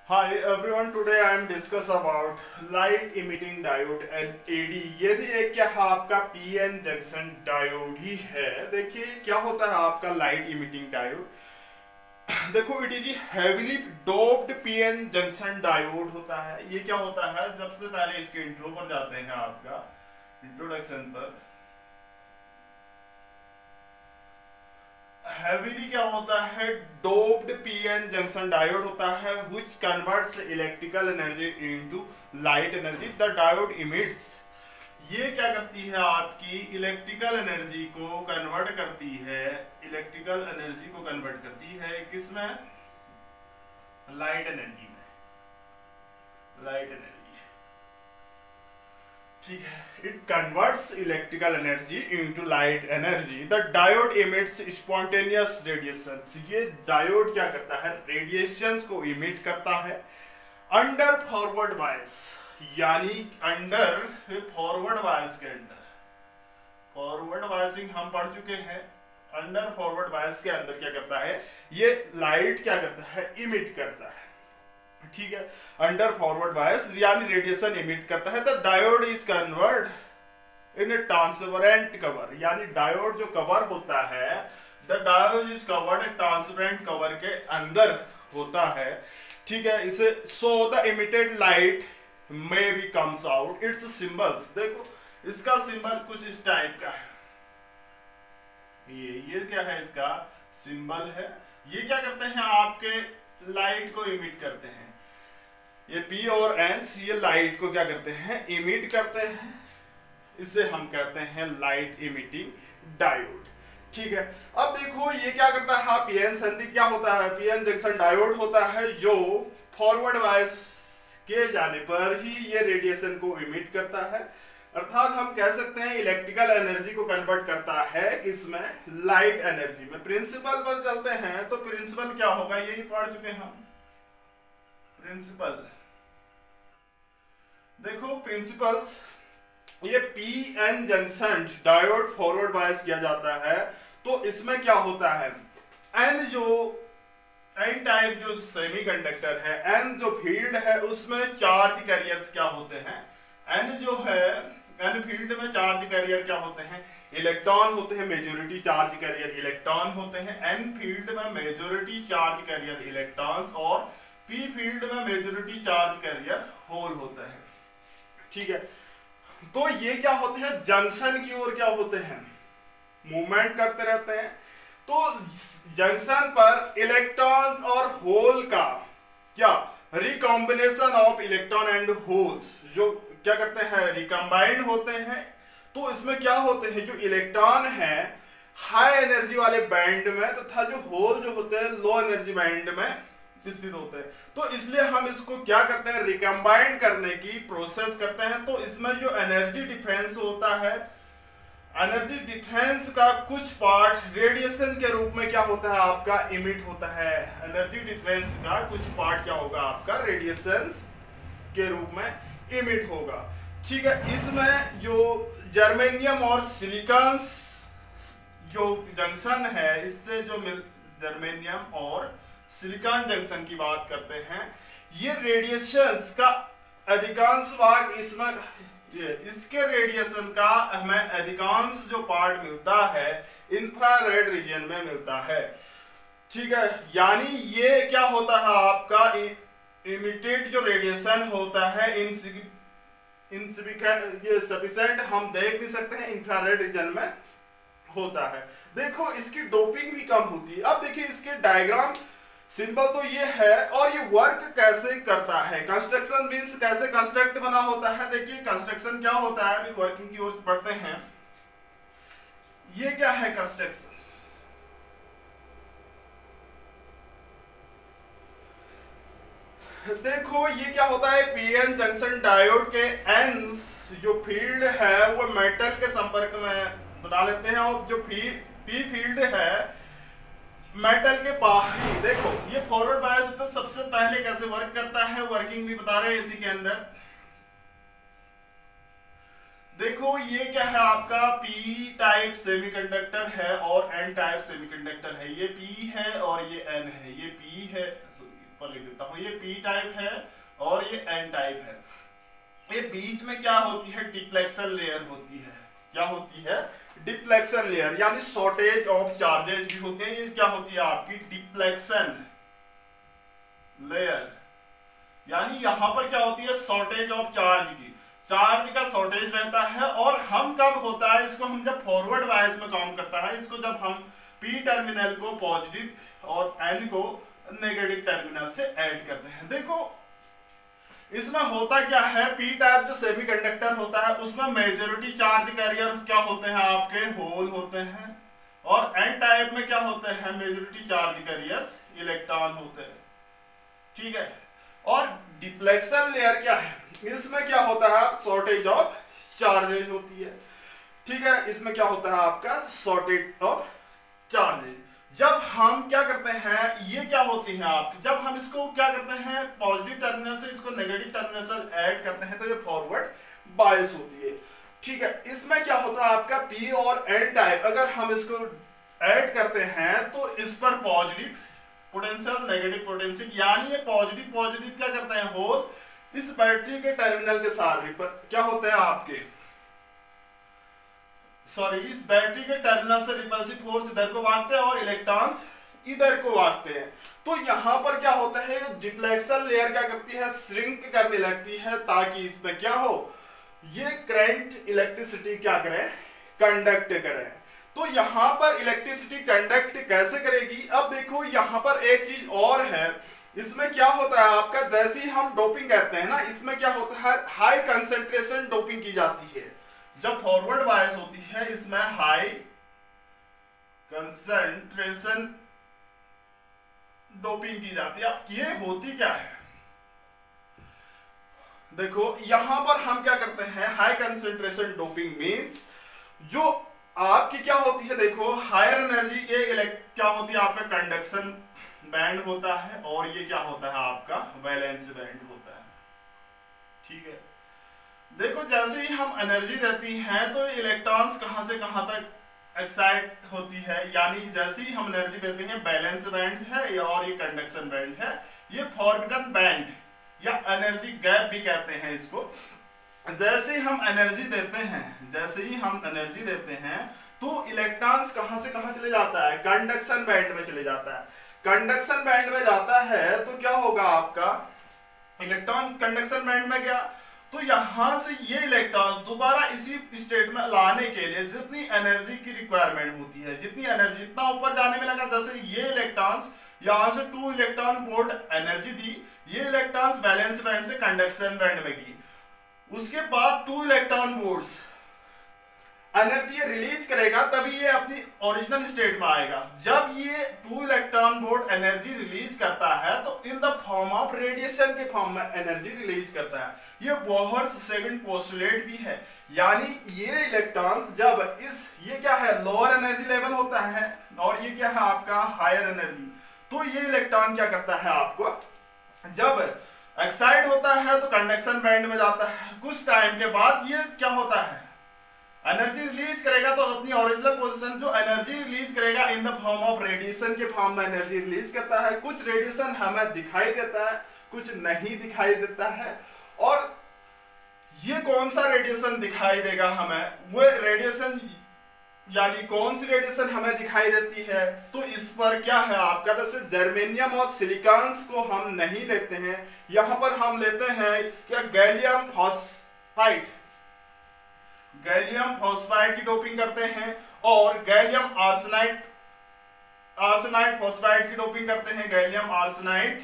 Hi everyone, today I am discuss about light emitting diode LED। यदि एक क्या है आपका पीएन जंक्शन डायोड ही है। देखिए क्या होता है आपका लाइट इमिटिंग डायोड। देखो it is heavily doped PN junction diode होता है। ये क्या होता है, सबसे पहले इसके इंट्रो पर जाते हैं, आपका इंट्रोडक्शन पर। हेवीली क्या होता है, डोप्ड पीएन जंक्शन डायोड होता है which converts electrical energy into light energy. The diode emits, ये क्या करती है आपकी इलेक्ट्रिकल एनर्जी को कन्वर्ट करती है, इलेक्ट्रिकल एनर्जी को कन्वर्ट करती है किसमें, लाइट एनर्जी में, लाइट एनर्जी। ठीक है, it converts electrical energy into light energy. The diode emits spontaneous radiation. ये डायोड क्या करता है, रेडिएशंस को इमिट करता है अंडर फॉरवर्ड बायस, यानी अंडर फॉरवर्ड बायस के अंदर। फॉरवर्ड बायसिंग हम पढ़ चुके हैं। अंडर फॉरवर्ड बायस के अंदर क्या करता है, ये लाइट क्या करता है, इमिट करता है। ठीक है, अंडर फॉरवर्ड बायस यानी रेडिएशन इमिट करता है। The diode is convert in a transparent cover, यानी डायोड जो कवर होता है, the diode is covered transparent cover के अंदर होता है। ठीक है, इसे so the emitted light may be comes out. Its symbols, देखो इसका सिंबल कुछ इस टाइप का है। ये क्या है, इसका सिंबल है। ये क्या करते हैं, आपके लाइट को इमिट करते हैं। ये P और N ये लाइट को क्या करते हैं, इमिट करते हैं। इसे हम कहते हैं लाइट इमिटिंग डायोड। ठीक है, अब देखो ये क्या करता है, पीएन संधि क्या होता है, पीएन जंक्शन डायोड होता है जो फॉरवर्ड बायस के जाने पर ही ये रेडिएशन को इमिट करता है। अर्थात हम कह सकते हैं इलेक्ट्रिकल एनर्जी को कन्वर्ट करता है किसमें, लाइट एनर्जी में। प्रिंसिपल पर चलते हैं तो प्रिंसिपल क्या होगा, यही पढ़ चुके हैं हम। प्रिंसिपल देखो, प्रिंसिपल्स, ये PN junction diode forward bias किया जाता है तो इसमें क्या होता है, एन टाइप जो सेमीकंडक्टर है, एन जो फील्ड है उसमें चार्ज कैरियर्स क्या होते हैं, एन जो है, एन फील्ड में चार्ज कैरियर क्या होते हैं, इलेक्ट्रॉन होते हैं। मेजॉरिटी चार्ज कैरियर इलेक्ट्रॉन होते हैं। एन फील्ड में मेजॉरिटी चार्ज कैरियर इलेक्ट्रॉन्स और पी फील्ड में मेजॉरिटी चार्ज कैरियर होल होता है। ठीक है, तो ये क्या होते हैं, जंक्शन की ओर क्या होते हैं, मूवमेंट करते रहते हैं। तो जंक्शन पर इलेक्ट्रॉन और होल का क्या, recombination of electron and holes, जो क्या करते हैं, रिकम्बाइंड होते हैं। तो इसमें क्या होते हैं, जो इलेक्ट्रॉन है हाई एनर्जी वाले बैंड में तथा जो होल जो होते हैं लो एनर्जी बैंड में स्थित होते हैं। तो इसलिए हम इसको क्या करते हैं, रिकम्बाइंड करने की प्रोसेस करते हैं। तो इसमें जो एनर्जी डिफरेंस होता है, एनर्जी डिफरेंस का कुछ पार्ट रेडिएशन के रूप में क्या होता है, आपका इमिट होता है। एनर्जी डिफरेंस का कुछ पार्ट क्या होगा, आपका रेडिएशन के रूप में इमिट होगा। ठीक है, इसमें जो जर्मेनियम और सिलिकॉन जो जंक्शन है, इससे जो जर्मेनियम और सिलिकॉन जंक्शन की बात करते हैं, ये रेडिएशंस का अधिकांश भाग इसमें, इसके रेडिएशन का हमें अधिकांश जो पार्ट मिलता है इंफ्रारेड रीजन में मिलता है। ठीक है, यानी ये क्या होता है, आपका इमिटेड जो रेडिएशन होता है ये सफिशिएंट हम देख नहीं सकते हैं, इंफ्रारेड रीजन में होता है। देखो इसकी डोपिंग भी कम होती है। अब देखिए इसके डायग्राम सिंबल तो ये है, और ये वर्क कैसे करता है, कंस्ट्रक्शन मींस कैसे कंस्ट्रक्ट बना होता है। देखिए कंस्ट्रक्शन क्या होता है, अभी वर्किंग की ओर पढ़ते हैं। ये क्या है कंस्ट्रक्शन, देखो ये क्या होता है, पीएन जंक्शन डायोड के एंड्स जो फील्ड है वो मेटल के संपर्क में बना लेते हैं, और जो पी फील्ड है मेटल के बाहरी। देखो ये फॉरवर्ड बायस होता है, सबसे पहले कैसे वर्क करता है, वर्किंग भी बता रहे हैं इसी के अंदर। देखो ये क्या है, आपका पी टाइप सेमीकंडक्टर है और एन टाइप सेमीकंडक्टर है। ये पी है और ये एन है, ये पी है, पर लिख देता हूं, ये p टाइप है और ये n टाइप है। ये बीच में क्या होती है, डिफ्लेक्शन लेयर होती है। क्या होती है, डिफ्लेक्शन लेयर, यानी शॉर्टेज ऑफ चार्जेस भी होते हैं। ये क्या होती है आपकी डिफ्लेक्शन लेयर, यानी यहां पर क्या होती है, शॉर्टेज ऑफ चार्ज की, चार्ज का शॉर्टेज रहता है। और हम कब होता है इसको, हम जब फॉरवर्ड बायस में काम करता है, इसको जब हम p टर्मिनल को पॉजिटिव और n को नेगेटिव टर्मिनल से ऐड करते हैं। देखो इसमें होता क्या है, p टाइप जो सेमीकंडक्टर होता है उसमें मेजॉरिटी चार्ज कैरियर क्या होते हैं, आपके होल होते हैं। और n टाइप में क्या होते हैं, मेजॉरिटी चार्ज कैरियर्स इलेक्ट्रॉन होते हैं। ठीक है, और डिफ्लेक्शन लेयर क्या है, इसमें क्या होता है, शॉर्टेज ऑफ चार्जेज होती है। ठीक है, इसमें क्या होता है आपका शॉर्टेज ऑफ चार्जेज। जब हम क्या करते हैं, ये क्या होती है आपकी, जब हम इसको क्या करते हैं, पॉजिटिव टर्मिनल से इसको नेगेटिव टर्मिनल से ऐड करते हैं तो ये फॉरवर्ड बायस होती है। ठीक है, इसमें क्या होता है आपका p और n टाइप, अगर हम इसको ऐड करते हैं तो इस पर पॉजिटिव पोटेंशियल नेगेटिव पोटेंशियल, यानी ये पॉजिटिव पॉजिटिव क्या करते हैं, होल इस बैटरी के टर्मिनल के साथ क्या होते हैं आपके, सॉरी, इस बैटरी के टर्मिनल से रिपल्सिव फोर्स इधर को भागते हैं और इलेक्ट्रॉन्स इधर को भागते हैं। तो यहां पर क्या होता है, डिफ्लेक्शन लेयर क्या करती है, श्रिंक करने लगती है ताकि इसमें क्या हो, ये करंट इलेक्ट्रिसिटी क्या करें, कंडक्ट करें। तो यहां पर इलेक्ट्रिसिटी कंडक्ट कैसे करेगी, अब देखो यहां पर एक चीज और है, इसमें क्या होता है आपका, जैसे ही हम डोपिंग कहते हैं ना, इसमें क्या होता है, हाई कंसेंट्रेशन डोपिंग की जाती है। जब फॉरवर्ड बायस होती है इसमें हाई कंसेंट्रेशन डोपिंग की जाती है। अब ये होती क्या है, देखो यहां पर हम क्या करते हैं, हाई कंसेंट्रेशन डोपिंग मींस जो आपकी क्या होती है, देखो हायर एनर्जी, ये क्या होती है आपका कंडक्शन बैंड होता है और ये क्या होता है आपका वैलेंस बैंड होता है। ठीक है, देखो जैसे ही हम एनर्जी देती हैं तो इलेक्ट्रॉन्स कहां से कहां तक एक्साइट होती है, यानी जैसे ही हम एनर्जी देते हैं, बैलेंस बैंड है और ये कंडक्शन बैंड है, ये फॉरबिडन बैंड या एनर्जी गैप भी कहते हैं इसको। जैसे ही हम एनर्जी देते हैं, जैसे ही हम एनर्जी देते हैं तो इलेक्ट्रॉन्स कहां से कहां चले जाता है, कंडक्शन बैंड में चले जाता है। कंडक्शन बैंड में जाता है तो क्या होगा आपका, इलेक्ट्रॉन कंडक्शन बैंड में गया तो यहां से ये इलेक्ट्रॉन दोबारा इसी स्टेट में लाने के लिए जितनी एनर्जी की रिक्वायरमेंट होती है, जितनी एनर्जी इतना ऊपर जाने में लगा, जैसे ये इलेक्ट्रॉन्स यहां से 2 इलेक्ट्रॉन वोल्ट एनर्जी दी, ये इलेक्ट्रॉन्स बैलेंस बैंड से कंडक्शन बैंड में गई, उसके बाद 2 इलेक्ट्रॉन वोल्ट्स एनर्जी रिलीज करेगा तभी ये अपनी ओरिजिनल स्टेट में आएगा। जब ये 2 इलेक्ट्रॉन वोल्ट एनर्जी रिलीज करता है तो in the form of radiation के फॉर्म में एनर्जी रिलीज करता है। ये बोहर्स सेकंड पोस्टुलेट भी है, यानी ये इलेक्ट्रॉन्स जब ये क्या है, लोअर एनर्जी लेवल होता है और ये क्या है आपका हायर एनर्जी, तो ये इलेक्ट्रॉन क्या करता है आपको, जब एक्साइट होता है तो कंडक्शन बैंड में जाता है, कुछ टाइम के बाद ये क्या होता है, एनर्जी रिलीज करेगा तो अपनी ओरिजिनल पोजीशन, जो एनर्जी रिलीज करेगा in the form of radiation के फॉर्म में एनर्जी रिलीज करता है। कुछ रेडिएशन हमें दिखाई देता है, कुछ नहीं दिखाई देता है। और ये कौन सा रेडिएशन दिखाई देगा हमें, वो रेडिएशन यानी कौन सी रेडिएशन हमें दिखाई देती है, तो इस पर क्या है आपका, जैसे जर्मेनियम और सिलिकॉन्स को हम नहीं लेते हैं, यहां पर हम लेते हैं क्या, गैलियम फॉस्फाइड, गैलियम फॉस्फाइड की डोपिंग करते हैं और गैलियम आर्सेनाइड, आर्सेनाइड फॉस्फाइड की डोपिंग करते हैं, गैलियम आर्सेनाइड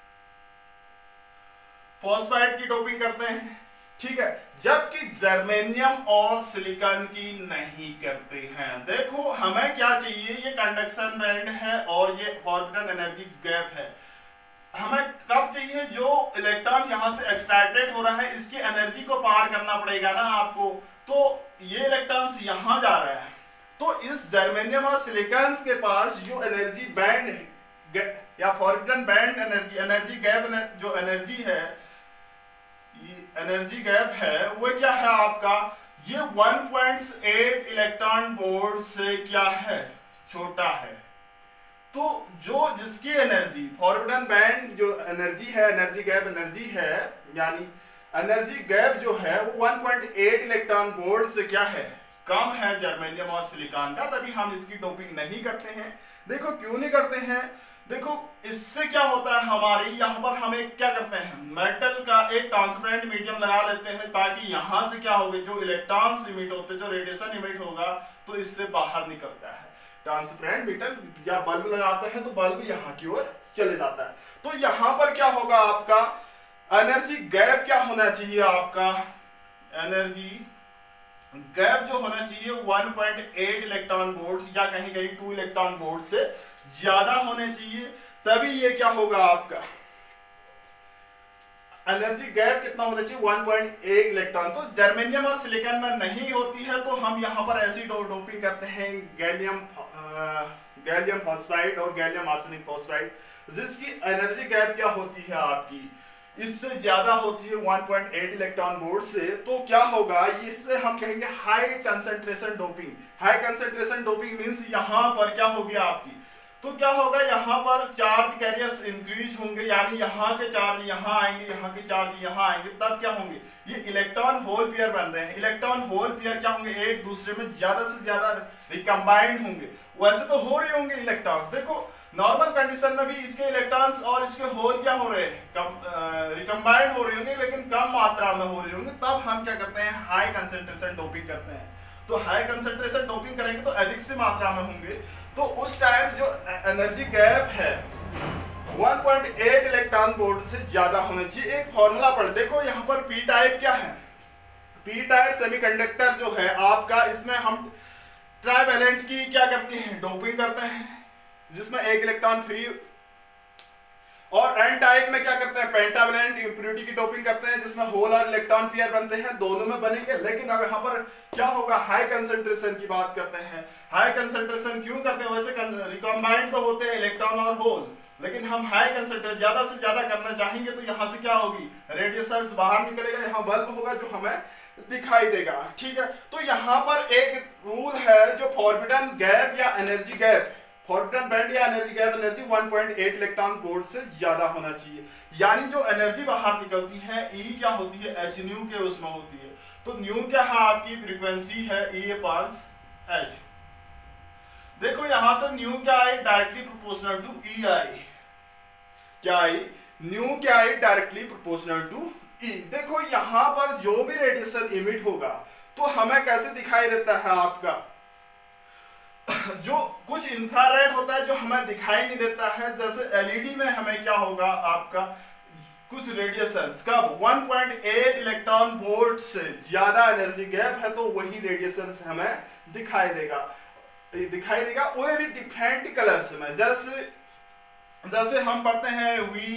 फॉस्फाइड की डोपिंग करते हैं। ठीक है, जबकि जर्मेनियम और सिलिकॉन की नहीं करते हैं। देखो हमें क्या चाहिए, ये कंडक्शन बैंड है और ये ऑर्बिटल एनर्जी गैप है। हमें कब चाहिए, जो इलेक्ट्रॉन यहां से एक्साइटेड हो रहा है इसकी एनर्जी को पार करना पड़ेगा ना आपको, तो ये इलेक्ट्रॉन्स यहां जा रहे हैं, तो इस जर्मेनियम और सिलिकॉन के पास जो एनर्जी बैंड या forbidden band energy, energy gap, जो एनर्जी है, एनर्जी गैप है, वो क्या है आपका, ये 1.8 इलेक्ट्रॉन वोल्ट से क्या है, छोटा है। तो जो जिसकी एनर्जी फॉरबिडन बैंड जो एनर्जी है, एनर्जी गैप एनर्जी है, यानी एनर्जी गैप जो है वो 1.8 इलेक्ट्रॉन वोल्ट से क्या है, कम है जर्मेनियम और सिलिकॉन का, तभी हम इसकी डोपिंग नहीं करते हैं। देखो क्यों नहीं करते हैं, देखो इससे क्या होता है, हमारी यहाँ पर हम एक क्या करते हैं, मेटल का एक ट्रांसपेरेंट मीडियम लगा लेते हैं, ताकि यहाँ से क्या होगा, जो इलेक्ट्रॉन्स इमिट होते हैं, जो रेडिएशन इमिट होगा तो इससे बाहर निकलता है। ट्रांसपेरेंट मीटर या बल्ब लगाते हैं तो बल्ब यहाँ की ओर चले जाता है। तो यहाँ पर क्या होगा, आपका एनर्जी गैप क्या होना चाहिए, आपका एनर्जी गैप जो होना चाहिए 1.8 इलेक्ट्रॉन वोल्ट या कहीं कहीं 2 इलेक्ट्रॉन वोल्ट से ज्यादा होने चाहिए, तभी ये क्या होगा, आपका एनर्जी गैप कितना होना चाहिए 1.8 इलेक्ट्रॉन। तो जर्मेनियम और सिलिकॉन में नहीं होती है, तो हम यहाँ पर ऐसी डोपिंग करते हैं गैलियम फॉस्फाइड और गैलियम आर्सेनिक फॉस्फाइड, जिसकी एनर्जी गैप क्या होती है आपकी, इससे ज्यादा होती है 1.8 इलेक्ट्रॉन वोल्ट से। तो क्या होगा, इससे हम कहेंगे high concentration doping. High concentration doping means यहाँ पर क्या होगी आपकी, तो क्या होगा, यहाँ पर चार्ज कैरियर्स इंक्रीज होंगे, यानी यहाँ के चार्ज यहाँ आएंगे, यहाँ के चार्ज यहाँ आएंगे, तब क्या होंगे, ये इलेक्ट्रॉन होल पेयर बन रहे हैं। इलेक्ट्रॉन होल पेयर क्या होंगे, एक दूसरे में ज्यादा से ज्यादा रिकम्बाइंड होंगे। वैसे तो हो रहे होंगे इलेक्ट्रॉन्स, देखो नॉर्मल कंडीशन में भी इसके इलेक्ट्रॉन्स और इसके होल क्या हो रहे हैं, रिकम्बाइंड हो रहे होंगे, लेकिन कम मात्रा में हो रहे होंगे। तब हम क्या करते हैं, हाई कंसेंट्रेशन डोपिंग करते हैं। तो हाई कंसेंट्रेशन डोपिंग करेंगे तो अधिक से मात्रा में होंगे, तो उस टाइम जो एनर्जी गैप है 1.8 इलेक्ट्रॉन वोल्ट से ज्यादा होना चाहिए। एक फॉर्मूला पढ़, देखो यहाँ पर पी टाइप क्या है, पी टाइप सेमीकंडक्टर जो है आपका, इसमें हम ट्राइवेलेंट की क्या करते हैं, डोपिंग करते हैं, जिसमें एक इलेक्ट्रॉन फ्री, और एन टाइप में क्या करते हैं, पेंटावेलेंट इंप्योरिटी की डोपिंग करते हैं, जिसमें होल और इलेक्ट्रॉन पेयर बनते हैं, दोनों में बनेंगे। लेकिन अब यहाँ पर क्या होगा, हाई कंसंट्रेशन की बात करते हैं। हाई कंसंट्रेशन क्यों करते हैं, वैसे रिकम्बाइंड तो होते हैं इलेक्ट्रॉन और होल, लेकिन हम हाई कंसंट्रेशन ज्यादा से ज्यादा करना चाहेंगे तो यहाँ से क्या होगी, रेडिएशन बाहर निकलेगा, यहाँ बल्ब होगा जो हमें दिखाई देगा। ठीक है, तो यहाँ पर एक रूल है जो फॉरबिडन गैप या एनर्जी गैप, फॉरबिडन बैंड या energy gap energy 1.8 electron volt से ज्यादा होना चाहिए, यानी जो एनर्जी बाहर निकलती है ई क्या होती है, एच न्यू के उसमें होती है। तो न्यू क्या है, आपकी फ्रीक्वेंसी है E/H। देखो यहां से न्यू क्या आई, डायरेक्टली प्रोपोर्शनल टू ई आई, क्या आई, न्यू क्या आई, डायरेक्टली प्रोपोर्शनल टू ई। देखो यहां पर जो भी रेडिएशन इमिट होगा तो हमें कैसे दिखाई देता है, आपका जो कुछ इंफ्रारेड होता है जो हमें दिखाई नहीं देता है, जैसे एलईडी में हमें क्या होगा, आपका कुछ रेडिएशंस कब 1.8 इलेक्ट्रॉन वोल्ट से ज्यादा एनर्जी गैप है तो वही रेडिएशंस हमें दिखाई देगा वो भी डिफरेंट कलर्स में। जैसे हम पढ़ते हैं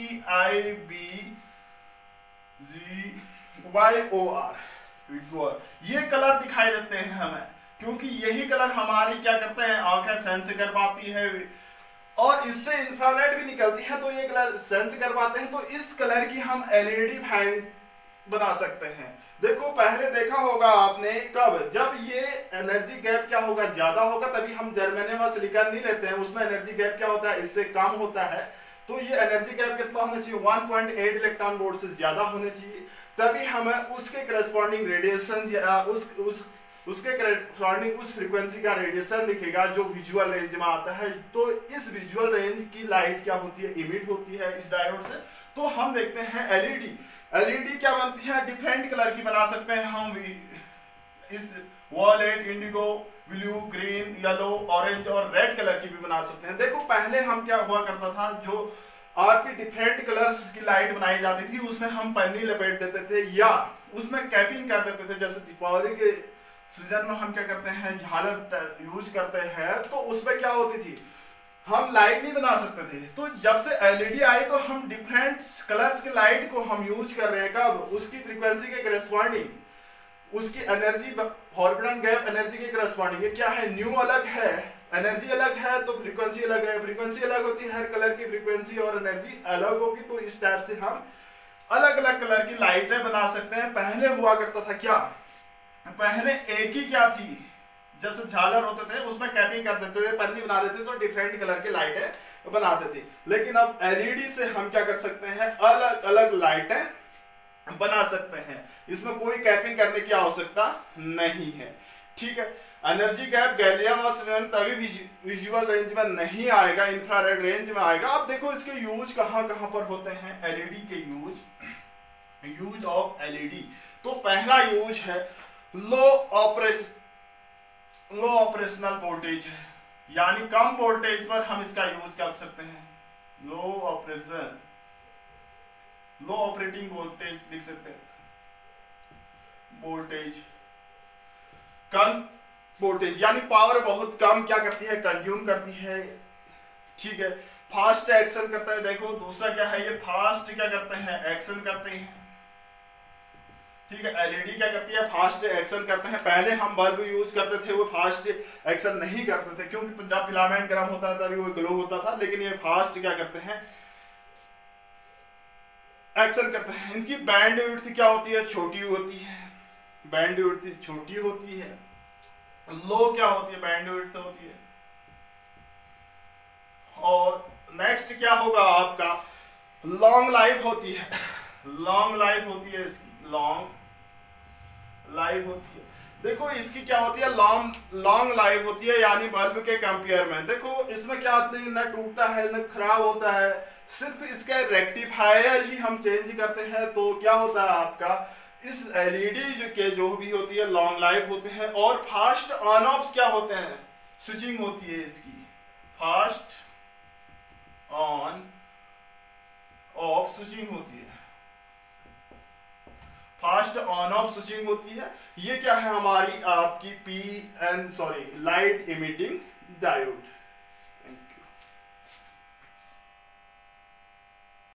VIBGYOR, ये कलर दिखाई देते हैं हमें, क्योंकि यही कलर हमारी क्या करते हैं, आंखें सेंस कर पाती है, और इससे इंफ्रारेड भी निकलती है, तो ये कलर सेंस कर पाते हैं। तो इस कलर की हम एलईडी फाइंड बना सकते हैं। देखो पहले देखा होगा आपने, कब, जब ये एनर्जी गैप क्या होगा, ज्यादा होगा, तभी हम जर्मेनियम और सिलिकॉन नहीं लेते हैं, उसमें एनर्जी गैप क्या होता है, इससे कम होता है। तो ये एनर्जी गैप कितना होना चाहिए, 1.8 इलेक्ट्रॉन वोल्ट से ज्यादा होना चाहिए, तभी हमें उसके करस्पॉन्डिंग रेडिएशन या उसके करस्पॉन्डिंग उस फ्रीक्वेंसी का रेडिएशन दिखेगा जो विजुअल रेंज में आता है। तो इस विजुअल रेंज की लाइट क्या होती है, इमिट होती है इस डायोड से। तो हम देखते हैं एलईडी क्या बनती है, डिफरेंट कलर की बना सकते हैं हम, इस violet, indigo, blue, green, yellow, orange और रेड कलर की भी बना सकते हैं। देखो पहले हम क्या हुआ करता था, जो आपकी डिफरेंट कलर्स की लाइट बनाई जाती थी उसमें हम पन्नी लपेट देते थे या उसमें कैपिंग कर देते थे। जैसे दीपावली के सीजन में हम क्या करते हैं, झालर यूज करते हैं, तो उसमें क्या होती थी, हम लाइट नहीं बना सकते थे। तो जब से एलईडी आई तो हम डिफरेंट कलर्स की लाइट को हम यूज कर रहे हैं, कब, उसकी फ्रीक्वेंसी के करस्पॉन्डिंग, उसकी एनर्जी, फॉरबिडन गैप एनर्जी के करस्पॉन्डिंग। ये क्या है, न्यू अलग है, एनर्जी अलग है, तो फ्रीक्वेंसी अलग है, फ्रीक्वेंसी अलग होती है, हर कलर की फ्रीक्वेंसी और एनर्जी अलग होगी। तो इस टाइप से हम अलग अलग कलर की लाइटें बना सकते हैं। पहले हुआ करता था क्या, पहले एक ही क्या थी, जैसे झालर होते थे उसमें कैपिंग कर देते थे, पन्नी बना देते तो डिफरेंट कलर की लाइटें बनाते थे। लेकिन अब एलईडी से हम क्या कर सकते हैं, अलग अलग लाइटें बना सकते हैं, इसमें कोई कैपिंग करने की आवश्यकता नहीं है। ठीक है, एनर्जी गैप गैलियम और सिलिकॉन तभी विजुअल रेंज में नहीं आएगा, इंफ्रारेड रेंज में आएगा। अब देखो इसके यूज कहां कहां पर होते हैं, एलईडी के यूज ऑफ एलईडी। तो पहला यूज है लो ऑपरेशनल वोल्टेज है, यानी कम वोल्टेज पर हम इसका यूज कर सकते हैं। लो ऑपरेटिंग वोल्टेज लिख सकते हैं, वोल्टेज कम वोल्टेज यानी पावर बहुत कम क्या करती है, कंज्यूम करती है। ठीक है, फास्ट एक्शन करता है। देखो दूसरा क्या है, ये फास्ट क्या करते हैं, एक्शन करते हैं। ठीक है, एलईडी क्या करती है, फास्ट एक्शन करते हैं। पहले हम बल्ब यूज करते थे, वो फास्ट एक्शन नहीं करते थे, क्योंकि जब फिलामेंट गर्म होता था वो ग्लो होता था। लेकिन ये फास्ट क्या करते हैं, एक्शन करते हैं। इनकी बैंड विड्थ क्या होती है, छोटी होती है, बैंड विड्थ छोटी होती है। लो क्या होती है, बैंड विड्थ होती है। और नेक्स्ट क्या होगा आपका, लॉन्ग लाइफ होती है, लॉन्ग लाइफ होती है इसकी, लॉन्ग लाइफ होती है। देखो इसकी क्या होती है, लॉन्ग लाइफ होती है, यानी बल्ब के कंपेयर में। देखो इसमें क्या होता है, न टूटता है न खराब होता है, सिर्फ इसका रेक्टिफायर ही हम चेंज करते हैं। तो क्या होता है आपका, इस एलईडी के जो भी होती है लॉन्ग लाइफ होते हैं। और फास्ट ऑन ऑफ क्या होते हैं, स्विचिंग होती है इसकी, फास्ट ऑन ऑफ स्विचिंग होती है, फास्ट ऑन ऑफ स्विचिंग होती है। ये क्या है हमारी आपकी लाइट इमिटिंग डायोड।